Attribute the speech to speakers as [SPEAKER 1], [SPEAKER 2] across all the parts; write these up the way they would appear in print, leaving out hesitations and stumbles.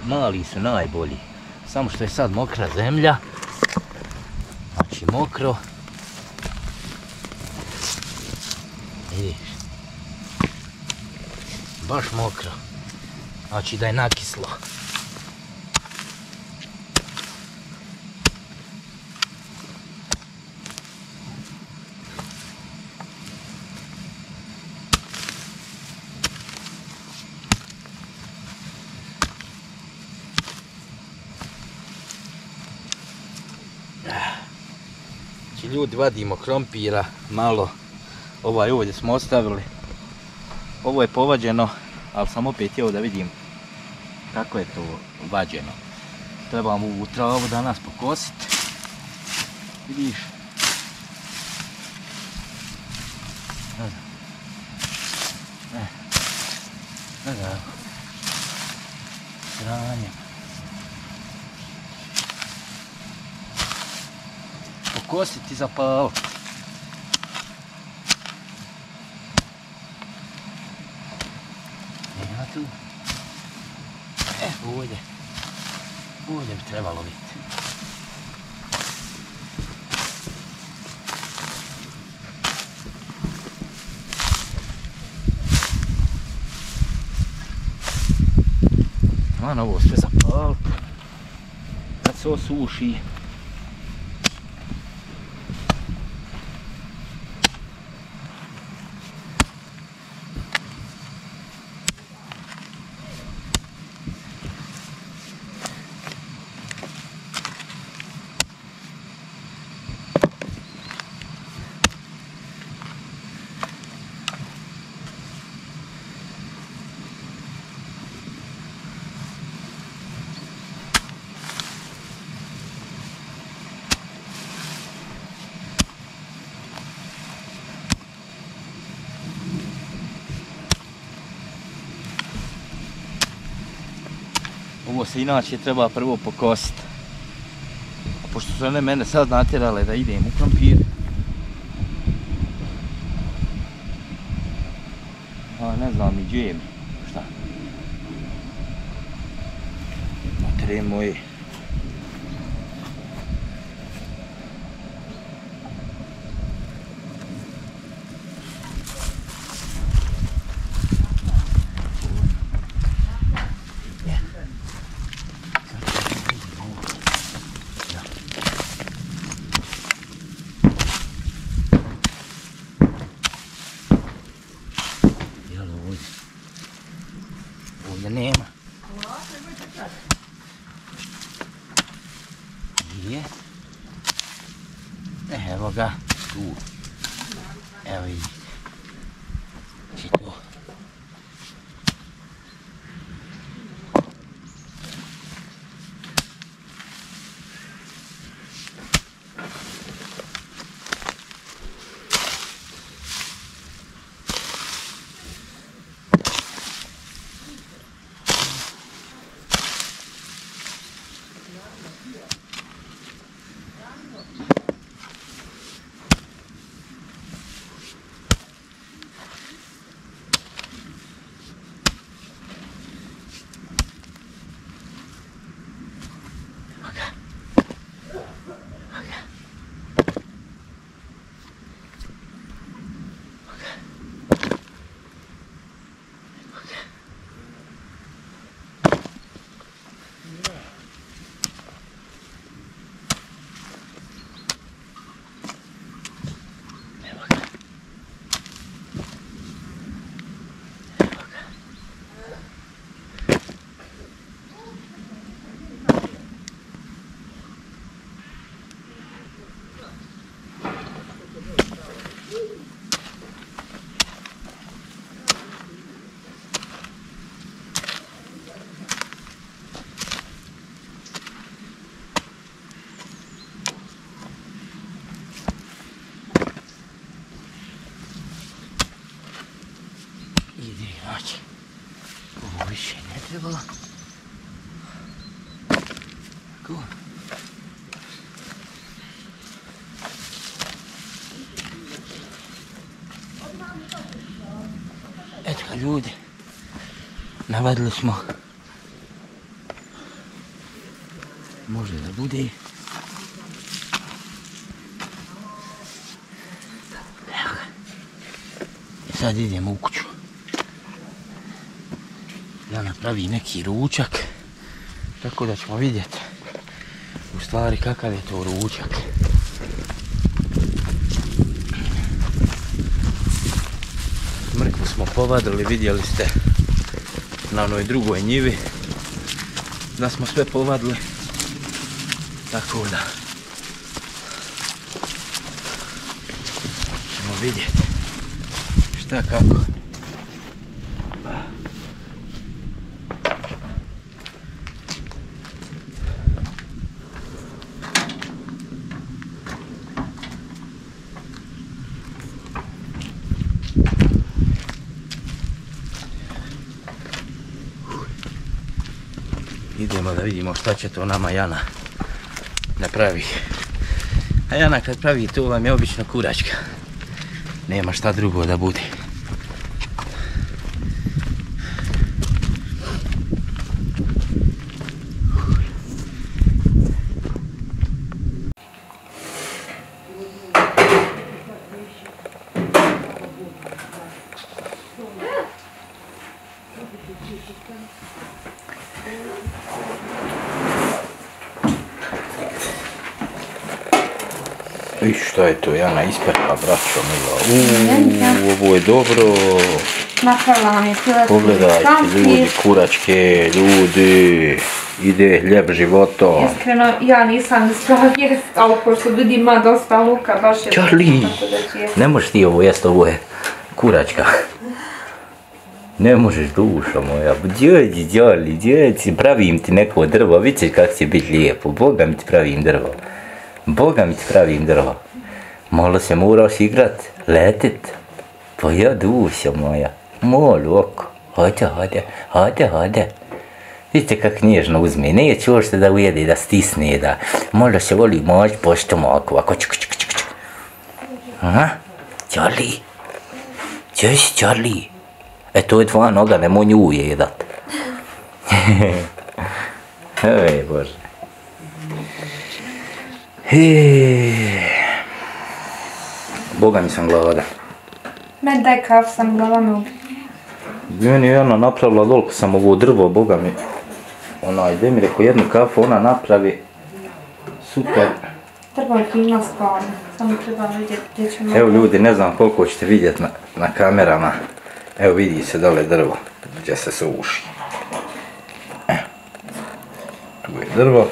[SPEAKER 1] mali su najbolji. Samo što je sad mokra zemlja. Znači mokro. Vidiš. Baš mokro. Znači da je nakislo. Ljudi, vadimo krompira malo, ovaj ovdje smo ostavili, ovo je povađeno, ali sam opet htio da vidim kako je to vađeno. Trebamo ovu travu danas pokositi, vidiš, sranjem. Pokositi za palu. Nema tu. Ovdje. Ovdje bi trebalo biti. Ano, ovo sve za palu. Kad se osuši. Ovo se inače treba prvo pokositi. A pošto su one mene sad natjerale da idem u krompir, a ne znam ni gdje mi, šta? Matre moje. Ovdje nema. Gdje? Evo ga, tu. Evo vidite. Znači to. Znači, ovo više ne trebalo. Tako. Eto ga ljudi, navadili smo Može da bude. Evo ga. I sad idemo u kuću. Da napravi neki ručak. Tako da ćemo vidjeti u stvari kakav je to ručak. Mrkvu smo povadili, vidjeli ste na onoj drugoj njivi da smo sve povadili. Tako da ćemo vidjeti šta kako. Idemo da vidimo šta će to nama Jana napravi. A Jana kad pravi to vam je obično kuračka. Nema šta drugo da bude. I šta je to, Jana ispekla, braćo mila. Ovo je dobro.
[SPEAKER 2] Napravila nam je filet.
[SPEAKER 1] Pogledajte ljudi, kuračke, ljudi. Ide hljeb životom.
[SPEAKER 2] Iskreno, ja nisam uspjela jest, ali pošto vidim ima dosta luka, baš je...
[SPEAKER 1] Charlie, ne možeš ti ovo jest, ovo je kuračka. Ne možeš, dušo moja. Djeđi, djeđi, pravim ti neko drvo, vidite kako će biti lijepo. Boga mi ti pravim drvo. Boga mi ti pravim drvo. Malo se moraš igrat, letit. Pa ja, dušo moja. Malo oko. Hajde. Vidite kak nježno uzme. Neće uopšte da ujede, da stisne, da... Malo se voli moć po stomaku, ovako čuk. Aha? Charlie? Gdje si, Charlie? E, to je tvoja noga, nemoj nju ujedat. Ej, Bože. Boga mi sam gladan.
[SPEAKER 2] Meni daj kafu, sam glava me ubi.
[SPEAKER 1] Meni je Jana napravila dolko sam ovo drvo, Boga mi. Ide mi reko jednu kafu, ona napravi. Super.
[SPEAKER 2] Drvo je fino spavno, samo treba vidjeti gdje ćemo...
[SPEAKER 1] Evo ljudi, ne znam koliko ćete vidjeti na kamerama. Evo vidi se dole drvo, gdje se suši. Tu je drvo.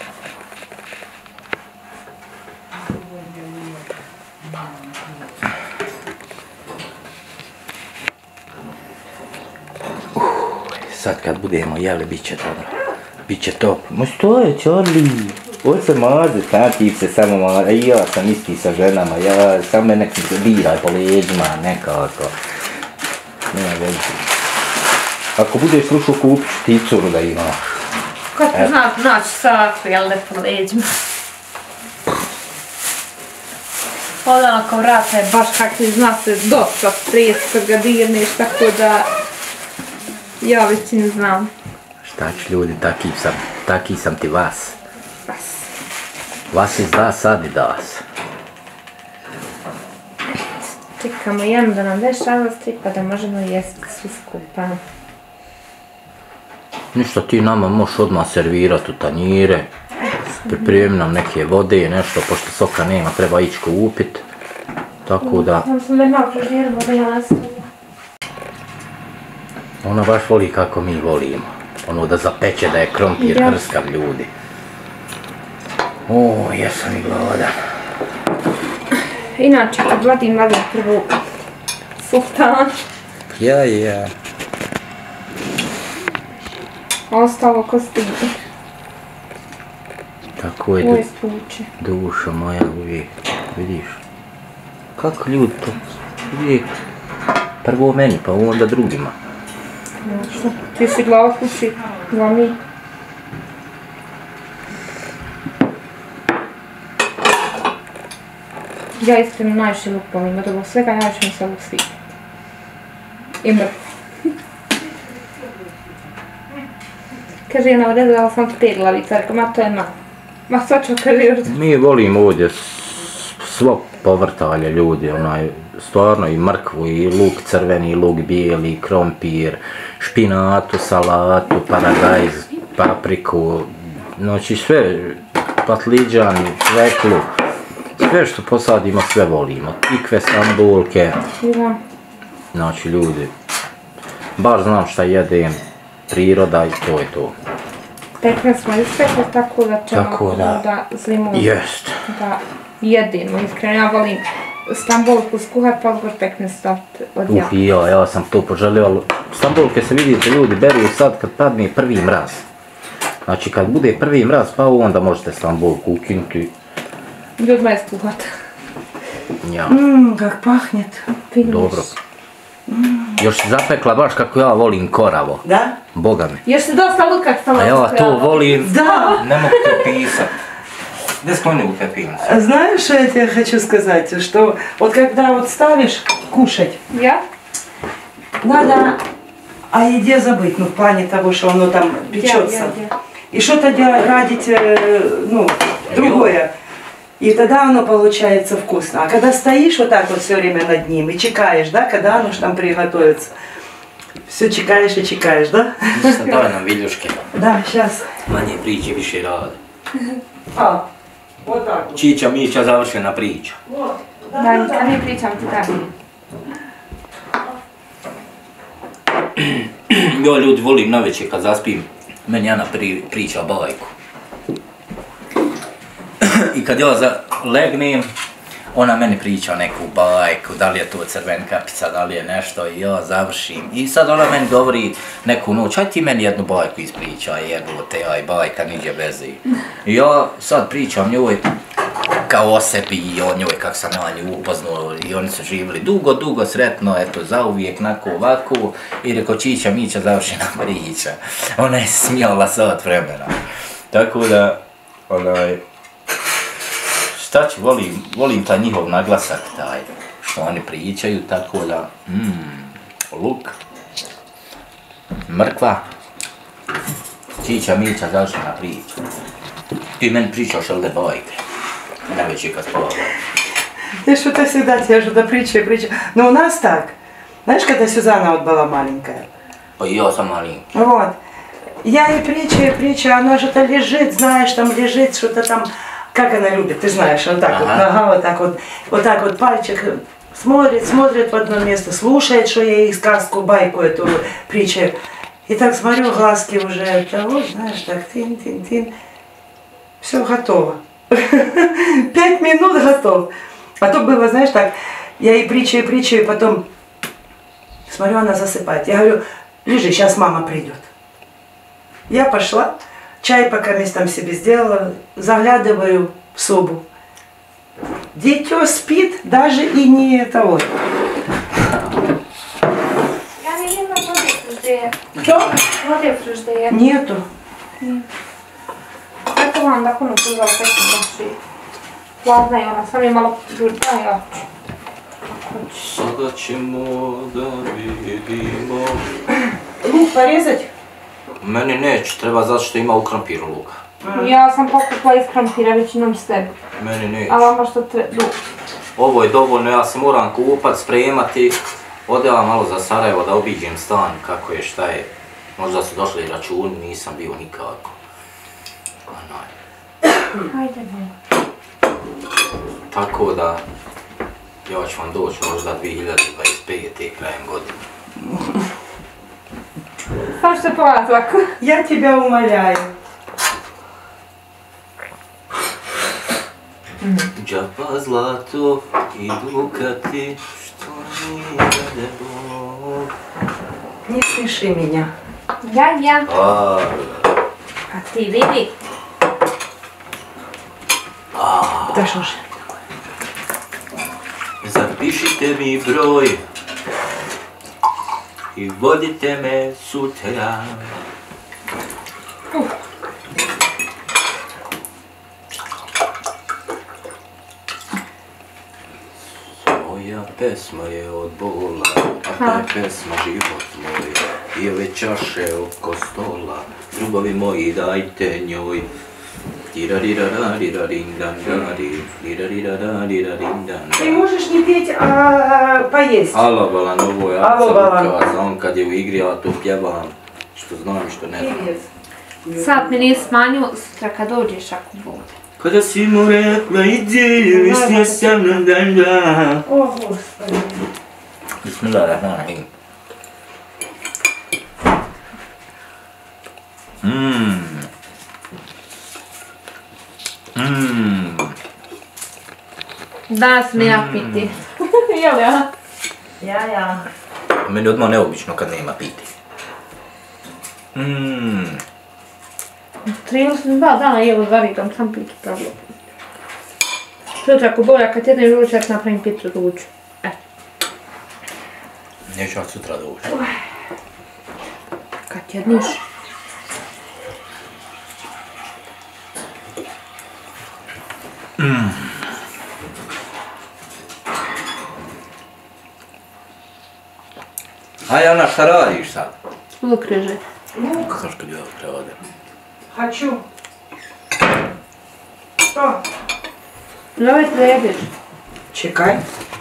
[SPEAKER 1] Sad kad budemo jeli, bit će dobro. Biće top. Ma što je, Charlie? Ovo se mazi, ti se samo mazi. I ja sam isti sa ženama, ja samo me neki biraj po leđima, nekako. Nema veze. Ako budeš slušao, kupit ću ti curu da imaš.
[SPEAKER 2] Kad te znaš naći saku, jel ne po leđima? Ovdje onako vrata je baš kak ti zna se dosta stres kad ga dirneš, tako da... Ja već ne znam.
[SPEAKER 1] Šta ću ljudi, taki sam ti vas. Vas iz das, sad i das.
[SPEAKER 2] Čekamo Janu da nam veš razastri pa da možemo jesti svi skupa.
[SPEAKER 1] Ništa, ti nama možeš odmah servirat u tanjire. Pripremi nam neke vode, nešto, pošto soka nema, treba ići kupit. Tako da...
[SPEAKER 2] Sam već malo prežirala da ja nastavim.
[SPEAKER 1] Ona baš voli kako mi volimo. Ono da zapeče da je krompir hrskav, ljudi. O, jesam i gladan.
[SPEAKER 2] Inače, kad vadim prvu sultan.
[SPEAKER 1] Ja.
[SPEAKER 2] Ostalo ko stigne.
[SPEAKER 1] Tako je,
[SPEAKER 2] Ovo je spuće.
[SPEAKER 1] dušo moja, uvijek. Vidiš? Kako ljudi to? Uvijek. Prvo meni, pa onda drugima.
[SPEAKER 2] Što? Ti si glava kući, glava mi. Ja iskreno najviše luk volim, od ovog svega najviše mi se luk sviđa. I mrkva. Kaže, jedna odrezala sam 5 glavica, rekao, ma to je malo. Ma što ću, kaže,
[SPEAKER 1] Mi volimo ovdje svo povrtalje ljudi, stvarno i mrkvu, i luk crveni, i luk bijeli, i krompir, špinatu, salatu, paradajz, papriku, znači sve, patliđan, sveklu, sve što posadimo, sve volimo. Tikve, stambulke, znači ljudi, baš znam šta jedem, priroda i to je to.
[SPEAKER 2] Pekme smo ispekli tako da ćemo da zlimu da jedemo. Iskreno, ja volim stambulku skuhat pa odgor pekme staviti od jaka.
[SPEAKER 1] Ja sam to poželio, ali stambulke se vidite ljudi beru sad kad padne prvi mraz. Znači kad bude prvi mraz pa onda možete stambulku ukinuti.
[SPEAKER 2] Ljudima je skuhat.
[SPEAKER 1] Ja.
[SPEAKER 2] Kak pahnet.
[SPEAKER 1] Dobro. Još si zapekla baš kako ja volim koravo.
[SPEAKER 3] Da?
[SPEAKER 1] Boga mi.
[SPEAKER 2] Još si dosta luka stala.
[SPEAKER 1] A ja to volim.
[SPEAKER 3] Да.
[SPEAKER 1] Ne mogu to pisat. Gdje smo oni u pepincu?
[SPEAKER 3] Знаешь, что я тебе хочу сказать? Что вот когда вот ставишь кушать,
[SPEAKER 2] Ja?
[SPEAKER 3] надо о еде забыть, ну в плане того, что оно там печется. И что-то радить, ну, другое. И тогда оно получается вкусно. А когда стоишь вот так вот все время над ним и чекаешь, да, когда оно ж там приготовится, все чекаешь и чекаешь, да?
[SPEAKER 1] Давай nam viljuške.
[SPEAKER 3] Да, сейчас.
[SPEAKER 1] Manje priče, više rade.
[SPEAKER 3] А, вот так вот.
[SPEAKER 1] Čića Mića završena priča.
[SPEAKER 3] Вот.
[SPEAKER 2] Da, kad ne pričam ti tako.
[SPEAKER 1] Ja ljudi volim navečer kad zaspim, meni Jana priča bajku. I kad ja legnem, ona meni priča neku bajku, da li je to crven kapica, da li je nešto i ja završim. I sad ona meni govori neku noć, aj ti meni jednu bajku ispričaj, jebote, aj bajka niđe veze. I ja sad pričam njoj kao o sebi i o njoj kak sam ja nju upoznao i oni su živjeli dugo sretno, eto zauvijek nako ovako i reko Čića Mića završena priča. Ona je smijala sat vremena. Tako da, šta ću, volim taj njihov naglasak, taj što oni pričaju, tako da, luk, mrkva, Čića Mića završena priča. Ti meni pričaš ovdje bajke, najveći kad spava.
[SPEAKER 3] Я что-то всегда тебе что-то притча. Но у нас так. Знаешь, когда Сюзанна вот была маленькая?
[SPEAKER 1] Pa i ja sam malinki.
[SPEAKER 3] Вот. Я ей притча, она что-то лежит, знаешь, там лежит, что-то там, как она любит, ты знаешь, вот так вот, нога вот так вот пальчик смотрит в одно место, слушает, что я ей сказку, байку эту притчу. И так смотрю, глазки уже того, знаешь, так тин-тин-тин. Все готово. 5 минут готов. А то было, знаешь, так, я ей притчу, и потом смотрю, она засыпает. Я говорю, лежи, сейчас мама придет. Я пошла, чай пока местом себе сделала, заглядываю в собу. Дитё спит, даже и не того.
[SPEAKER 2] Ja ne imam vode friždeje.
[SPEAKER 3] Что?
[SPEAKER 2] Vode friždeje.
[SPEAKER 3] Нету.
[SPEAKER 2] Eto vam da puno puzala pekne baš i hladna je ona, sam je malo žurda i oči.
[SPEAKER 1] Sada ćemo da vidimo.
[SPEAKER 3] Лук порезать?
[SPEAKER 1] Meni neće, treba zato što ima u krampiru luka.
[SPEAKER 2] Ja sam pokupila iz krampira većinom s tebi.
[SPEAKER 1] Meni neće.
[SPEAKER 2] A vama što treba?
[SPEAKER 1] Ovo je dovoljno, ja se moram kupat, spremati. Odjela malo za Sarajevo da obiđem stan, kako je, šta je. Možda su došli i računi, nisam bio nikako.
[SPEAKER 2] Hajde, ne.
[SPEAKER 1] Tako da, ja ću vam doći možda 2025. krajem godine.
[SPEAKER 2] Sam što pogledati ovako.
[SPEAKER 3] Я тебя умоляю.
[SPEAKER 1] Džaba zlato i dukati, što mi rade Bog.
[SPEAKER 3] Не смеши меня.
[SPEAKER 2] Ja. A ti vidi.
[SPEAKER 3] Да что ж.
[SPEAKER 1] Zapišite mi broj i vodite me sutra. Moja pesma je od bola, a ta je pesma život moj. I ove čaše oko stola, ljubavi moji dajte njoj.
[SPEAKER 3] Ты можешь не петь, а поесть.
[SPEAKER 1] Alo Balan, ovo je
[SPEAKER 3] Alo, Balan.
[SPEAKER 1] on kad je u igri, ja to pjevam, što znam i što ne znam.
[SPEAKER 2] Sad mi nije smanjio, sutra kad dođeš ako bude.
[SPEAKER 1] Kada si mu rekla ide, mislio sam na dan.
[SPEAKER 3] О, Господи.
[SPEAKER 1] Bismillahirrahmanirrahim.
[SPEAKER 2] Danas mi ja piti. Jel ja?
[SPEAKER 3] Ja.
[SPEAKER 1] Meni odmah neobično kad nema piti.
[SPEAKER 2] 32 dana jelo za redom, sam pitu pravilo. Sutra ako bolja kad jedne ručak napravim pitu ruču.
[SPEAKER 1] Neću od sutra doći.
[SPEAKER 2] Kad jedniš.
[SPEAKER 1] A Jana, šta radiš sad?
[SPEAKER 2] Luk reže.
[SPEAKER 1] Zašto bi ovo prevode?
[SPEAKER 3] Хочу. Что?
[SPEAKER 2] Zovete da jedeš.
[SPEAKER 3] Чекай.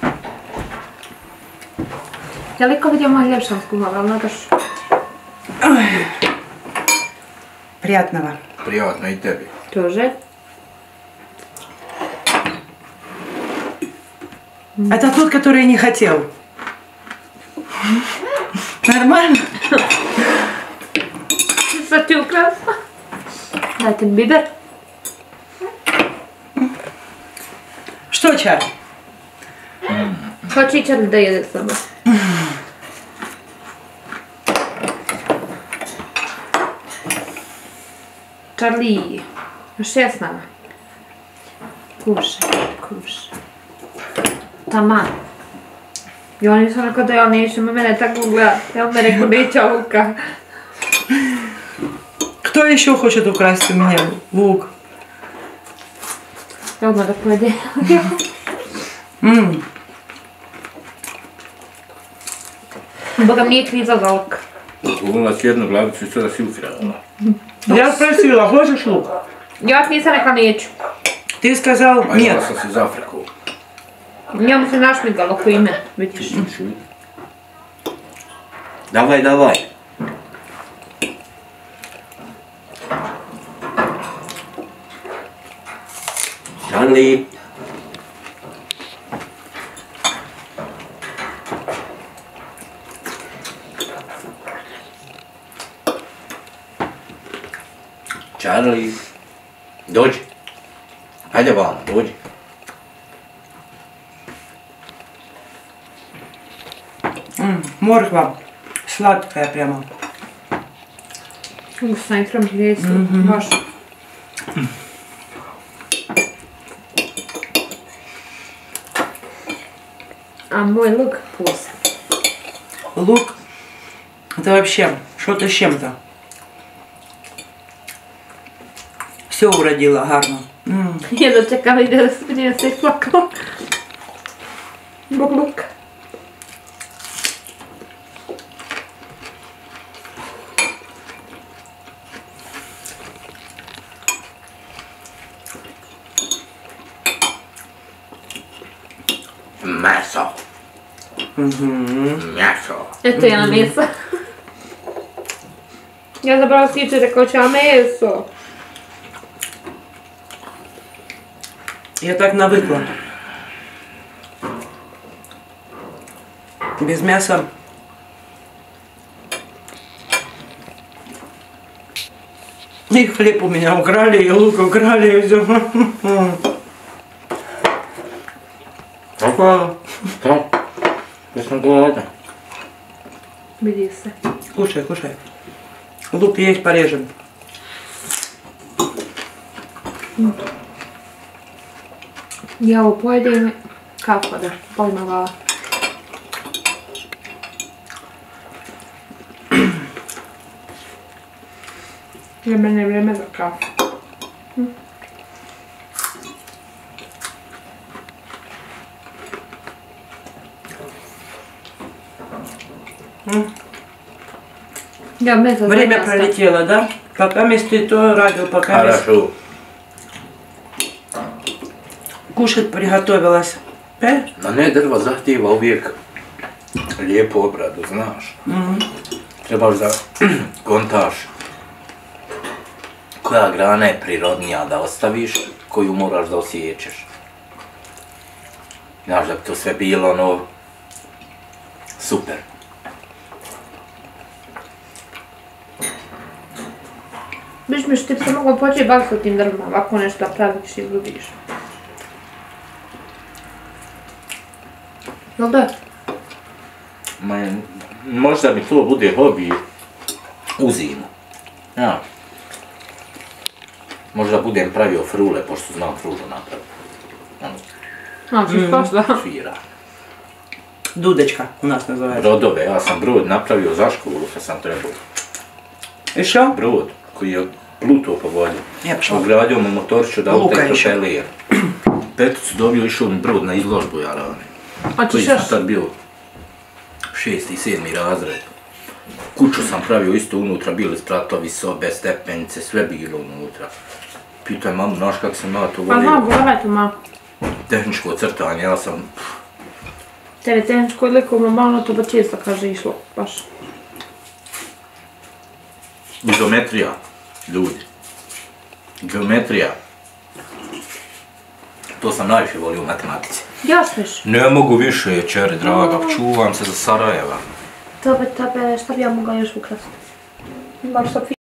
[SPEAKER 2] Ja liko vidio moj hljeb sam skuhala, ali nadaš.
[SPEAKER 3] Приятного.
[SPEAKER 1] Privatno i tebi.
[SPEAKER 2] Тоже.
[SPEAKER 3] Это тот, который не хотел. Нормально?
[SPEAKER 2] Sad ti ukrasla. Dajte mi biber.
[SPEAKER 3] Что, Чар?
[SPEAKER 2] Hoće i Charlie da jede sama. Charlie, još je s nama. Kušaj. Taman. I oni su rekao da ja neću mene tako gledat. Ja me rekao neće Luka.
[SPEAKER 3] Кто еще хочет украсть у меня лук?
[SPEAKER 2] Ja odmah da pojede. Boga mi nije kriza za luk.
[SPEAKER 1] Uvela si jednu glavicu i sada si ukrala.
[SPEAKER 3] Я спросила, хочешь лук?
[SPEAKER 2] Ja nisam rekla neću.
[SPEAKER 3] Ты сказал
[SPEAKER 1] A
[SPEAKER 3] нет.
[SPEAKER 1] jela sam se za Afriku.
[SPEAKER 2] Ja mu se našmigalo ko ime, vidiš.
[SPEAKER 1] Davaj. Charlie. Charlie. Dođi. Hajde vamo, dođi.
[SPEAKER 3] Морква. Сладкая прямо.
[SPEAKER 2] Вкусно, и прям есть. Ваш. А мой лук вкус.
[SPEAKER 3] Лук. Это вообще что-то с чем-то. Все уродило гарно.
[SPEAKER 2] Я дочекала, де сподіваюся, як плакала. Бук-бук.
[SPEAKER 1] Мясо. Мясо.
[SPEAKER 2] Ето я на месо. Я забрала свічу, rekao ću, a meso.
[SPEAKER 3] Я так навыкла. Без мяса. И хлеб у меня украли, и лук украли, и все.
[SPEAKER 1] Какое? Как? Вкусно голодно.
[SPEAKER 2] Vidi se.
[SPEAKER 3] Кушай, кушай. Лук есть порежем.
[SPEAKER 2] Ja ovo pojedem kako da pojmala. Za mene je vrijeme za kafu. Ja, meza
[SPEAKER 3] Время пролетело, да? Пока вместе то радио, пока
[SPEAKER 1] Хорошо.
[SPEAKER 3] кушать приготовилась.
[SPEAKER 1] Ma ne, drva zahtijeva uvijek lijepu obradu, znaš. Trebaš da kontaš koja grana je prirodnija da ostaviš, koju moraš da osjećeš. Znaš da bi to sve bilo ono super.
[SPEAKER 2] Biš mi što ti se mogla početi baviti s tim drvima, ovako nešto da praviš i izgubiš. Jel da?
[SPEAKER 1] Možda mi to bude hobi u zimu. Ja. Možda budem pravio frule, pošto znam frulu napraviti.
[SPEAKER 2] Znači, svašta.
[SPEAKER 1] Svira.
[SPEAKER 3] Dudečka u nas nazove.
[SPEAKER 1] Brodove, ja sam brod napravio za školu kad sam trebao.
[SPEAKER 3] I što?
[SPEAKER 1] Brod koji je plutao po vodi.
[SPEAKER 3] Jepšo.
[SPEAKER 1] Ugradio mu motoriću da
[SPEAKER 3] Luka
[SPEAKER 1] auto
[SPEAKER 3] išao.
[SPEAKER 1] propelir. Peticu dobio išao mi brod na izložbu, ja ravne.
[SPEAKER 2] A
[SPEAKER 1] Koji
[SPEAKER 2] ti
[SPEAKER 1] sam
[SPEAKER 2] šeš?
[SPEAKER 1] tad bio 6. i 7. razred. Kuću sam pravio isto unutra, bili spratovi, sobe, stepenice, sve bilo unutra. Pitaj mamu, znaš kako sam ja to
[SPEAKER 2] Pa
[SPEAKER 1] volio?
[SPEAKER 2] znam, gledajte ma.
[SPEAKER 1] Tehničko crtanje, ja sam
[SPEAKER 2] Tebi tehničko i likovno malo to ba često kaže išlo, baš.
[SPEAKER 1] Geometrija, ljudi. Geometrija. To sam najviše volio u matematici.
[SPEAKER 2] Ja šeš?
[SPEAKER 1] Ne mogu više, čeri draga, čuvam se za Sarajeva.
[SPEAKER 2] Tebe, šta bi ja mogla još ukrasti? Baš sad